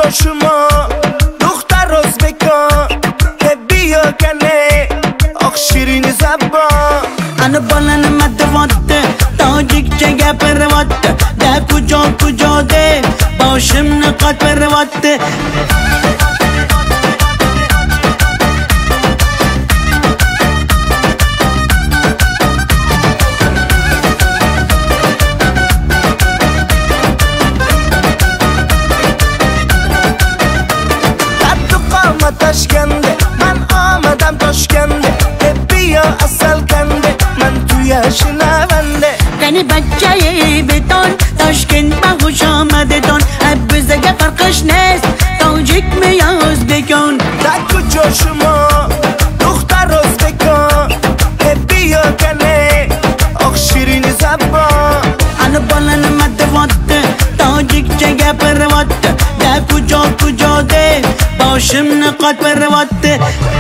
کجا شما دختر ازبکان که بیا کنه آخ شیرین زبان انا بالن مدواته تاجیکچه گپرواته ده کجا ده باشم نقاط پرواته تشکنده من آمدم تاشکنده بیا اصل کنده من توی شنونده کنی بچه بتون تاشکند به خوش آمده تون بزگه فرقش نیست تاجیک میاز بکن در کجا شما دختر ازبکان بیا کنه آخ شیرین زبان انا بالن مدواته تاجیکچه گپرواته ده کجا ده باشم نقاط پرواته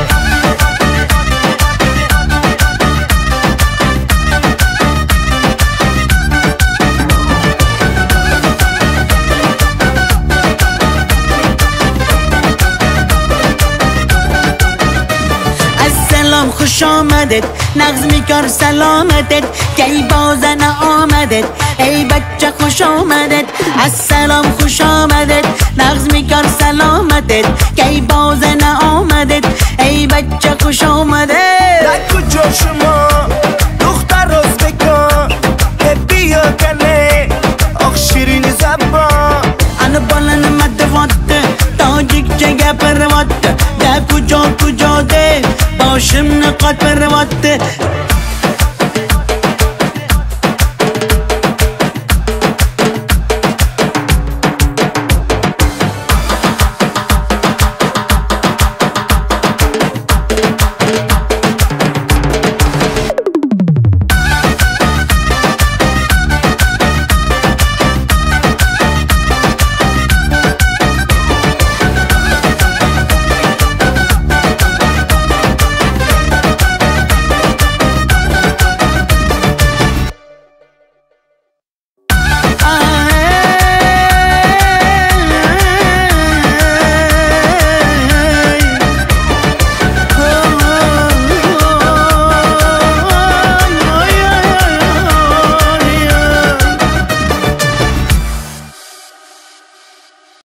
السلام خوش آمدید نغز میکار سلامتت که ای بازن آمدید ای بچه خوش آمدید السلام خوش آمدید نغز میکار سلامتت که ای بازن آمدید ای بچه خوش آمدید در کجا شما دختر ازبکان بیا کنه آخ شیرین زبان انا بالن مدواته تاجیکچه گپرواته ده کجا ده باشم نقاط پرواته